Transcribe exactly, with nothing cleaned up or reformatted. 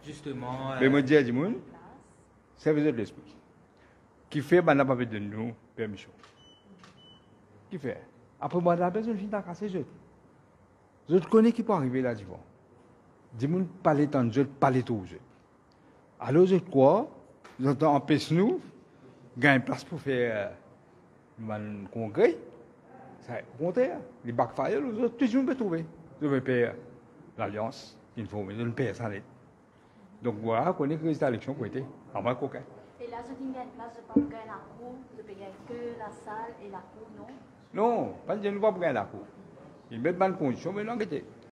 Justement. Mais moi, je dis à Dimoun, c'est de l'esprit. Qui fait, ben, n'a pas besoin de nous permission. Qui fait? Après, moi, la personne finit à casser les autres. Les autres connaissent qui peut arriver là, Dimoun. Dimoun parle tant de jeux, parle tout aux autres. Alors, les autres quoi? Ils ont empêché nous, gagner place pour faire un congrès. Au contraire, les backfire, les autres, tout le monde peut trouver. Ils veulent payer l'alliance, il faut, mais ils ne payent ça. Donc voilà, on connaît que les élections qui ont été en mal coquin. Et là, je dis, là, je ne peux pas gagner la cour, je peux gagner que la salle et la cour, non? Non, pas de ne pas gagner la cour. Ils mettent bonne condition, mais non,